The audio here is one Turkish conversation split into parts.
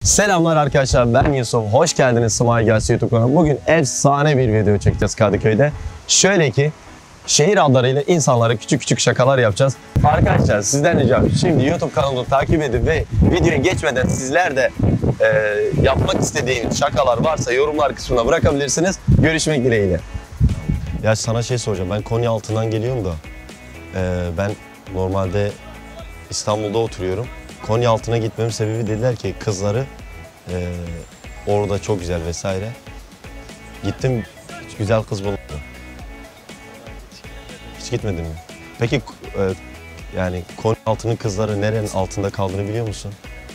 Selamlar arkadaşlar, ben Yusuf. Hoş geldiniz Smile Guys YouTube kanalıma. Bugün efsane bir video çekeceğiz Kadıköy'de. Şöyle ki, şehir adlarıyla insanlara küçük küçük şakalar yapacağız. Arkadaşlar sizden ricam, şimdi YouTube kanalımı takip edin ve videoya geçmeden sizler de yapmak istediğiniz şakalar varsa yorumlar kısmına bırakabilirsiniz. Görüşmek dileğiyle. Ya sana şey soracağım, ben Konyaaltı'ndan geliyorum da ben normalde İstanbul'da oturuyorum. Konyaaltı'na gitmemin sebebi dediler ki kızları orada çok güzel vesaire. Gittim, hiç güzel kız bulmadım. Hiç gitmedin mi? Peki yani Konyaaltı'nın kızları nerenin altında kaldığını biliyor musun?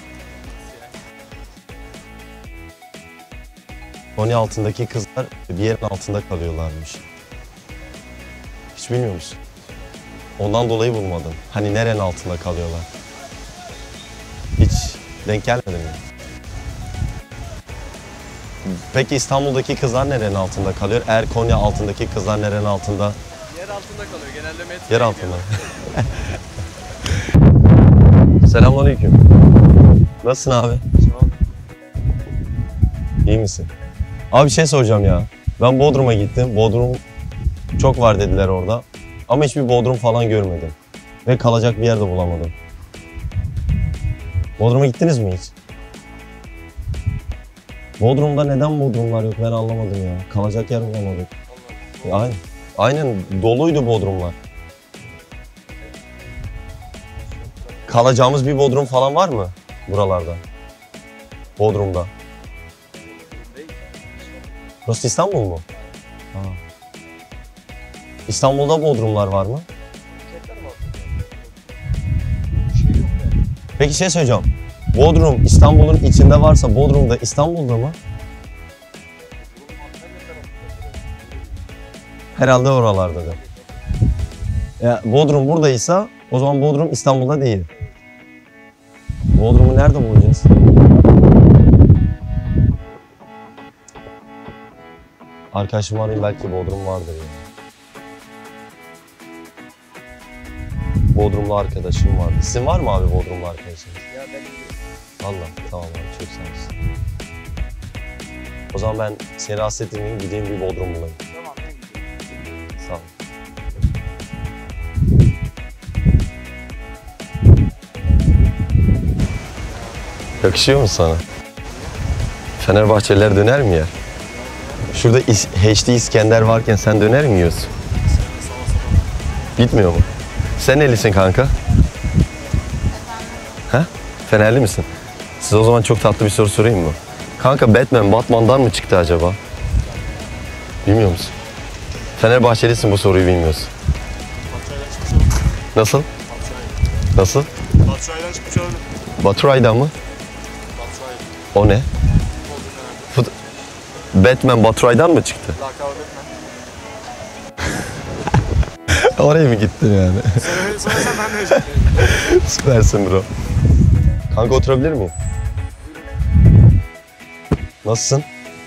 Konyaaltı'ndaki kızlar bir yerin altında kalıyorlarmış. Hiç bilmiyor musun? Ondan dolayı bulmadım. Hani nerenin altında kalıyorlar? Hiç denk gelmedi mi? Peki İstanbul'daki kızlar nerenin altında kalıyor? Eğer Konya altındaki kızlar nerenin altında? Yer altında kalıyor. Genelde metro. Yer altında. Selamünaleyküm. Nasılsın abi? İyi misin? Abi bir şey soracağım ya. Ben Bodrum'a gittim. Bodrum çok var dediler orada. Ama hiçbir Bodrum falan görmedim. Ve kalacak bir yer de bulamadım. Bodrum'a gittiniz mi hiç? Bodrum'da neden Bodrumlar yok ben anlamadım ya. Kalacak yer bulamadık. Aynen doluydu Bodrumlar. Kalacağımız bir Bodrum falan var mı buralarda? Bodrum'da. Burası İstanbul mu? Ha. İstanbul'da Bodrumlar var mı? Peki şey söyleyeceğim. Bodrum İstanbul'un içinde varsa Bodrum'da İstanbul'da mı? Herhalde oralarda da. Ya Bodrum buradaysa o zaman Bodrum İstanbul'da değil. Bodrum'u nerede bulacağız? Arkadaşımı arayayım, belki Bodrum vardır ya. Bodrumlu arkadaşım vardı. Sizin var mı abi Bodrumlu arkadaşınız? Ya ben Vallahi tamam abi, çok sağ olasın. O zaman ben seni rahatsız etmeyeyim, gideyim bir Bodrum bulayım. tamam ben gidiyorum. Sağ ol. Yakışıyor mu sana? Fenerbahçeliler döner mi ya? Şurada HD İskender varken sen döner mi yiyorsun? Gitmiyor mu? Sen nelisin kanka? Ha? Fenerli misin? Size o zaman çok tatlı bir soru sorayım mı? Kanka Batman'dan mı çıktı acaba? Bilmiyor musun? Fenerbahçelisin, bu soruyu bilmiyorsun. Nasıl? Nasıl? Baturay'dan çıkmış olabilir. Baturay'dan mı? Baturay. O ne? Batman Baturay'dan mı çıktı? Lakabı Batman. Oraya mı gittin yani? Sen öyle sorarsan ben de öyle. Süpersin bro. Kanka oturabilir miyim? Nasılsın?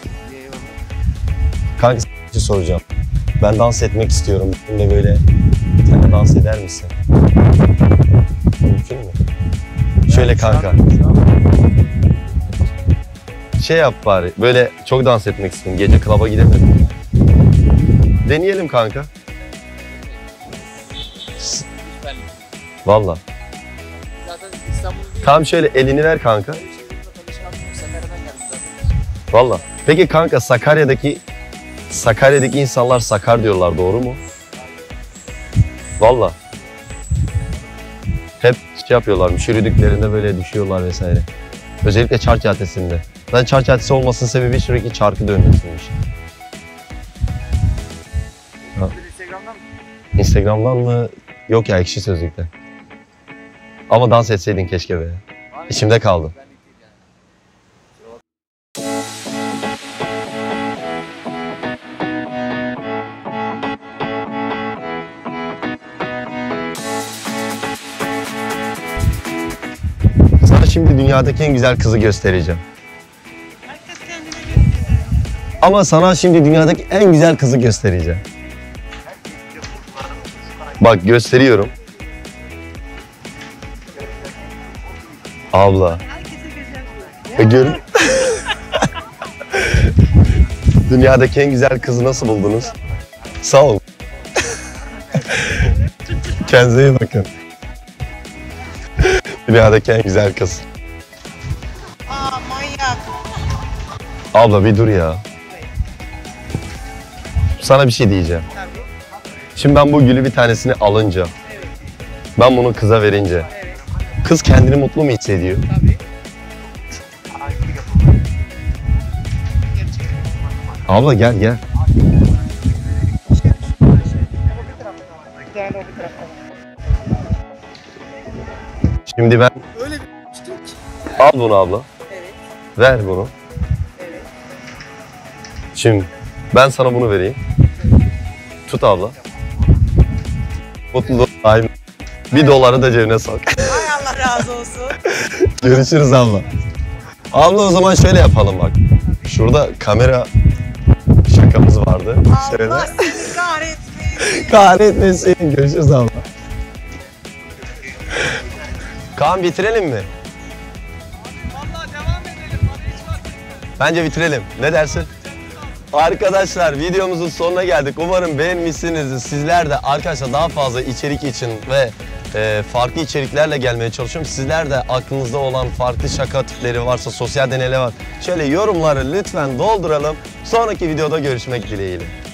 Kanka bir şey soracağım. Ben dans etmek istiyorum. Benimle böyle sen dans eder misin? Mümkün mü? Şöyle kanka. Şey yap bari. Böyle çok dans etmek istiyorum. Gece klaba gidemedim. Deneyelim kanka. Vallahi. Zaten İstanbul'un bir Tamam şöyle elini ver kanka. Vallahi. Peki kanka Sakarya'daki insanlar sakar diyorlar, doğru mu? Vallahi. Hep şey yapıyorlarmış, yürüdüklerinde böyle düşüyorlar vesaire. Özellikle Çark Caddesi'nde. Zaten Çark Caddesi olmasının sebebi sürekli çarkı dönmesiymiş. Instagram'dan mı? Instagram'dan mı? Yok ya, Ekşi Sözlük'te. Ama dans etseydin keşke be. İçimde kaldı. Sana şimdi dünyadaki en güzel kızı göstereceğim. Ama sana şimdi dünyadaki en güzel kızı göstereceğim. Bak gösteriyorum. Abla. Görün. Dünyadaki en güzel kızı nasıl buldunuz? Sağ olun. Kendinize iyi bakın. Dünyadaki en güzel kız. Aa manyak. Abla bir dur ya. Sana bir şey diyeceğim. Tabii. Şimdi ben bu gülü bir tanesini alınca, ben bunu kıza verince, kız kendini mutlu mu hissediyor? Tabii. Abla gel gel. Gel o bir tarafa. Şimdi ben Öyle bir tutun ki. al bunu abla. Evet. Ver bunu. Evet. Şimdi ben sana bunu vereyim. Tut abla. Mutluluk daim. $1 da cebine sok. Ay Allah razı olsun. Görüşürüz abla. Abla o zaman şöyle yapalım bak. Şurada kamera şakamız vardı. Şöyle. Allah seni kahretmesin. Kahretmesin. Görüşürüz abla. Kaan bitirelim mi? Vallahi devam edelim. Bana hiç vakit yok. Bence bitirelim. Ne dersin? Arkadaşlar videomuzun sonuna geldik. Umarım beğenmişsinizdir. Sizler de arkadaşlar daha fazla içerik için ve farklı içeriklerle gelmeye çalışıyorum. Sizler de aklınızda olan farklı şaka tipleri varsa, sosyal deneyler var. Şöyle yorumları lütfen dolduralım. Sonraki videoda görüşmek dileğiyle.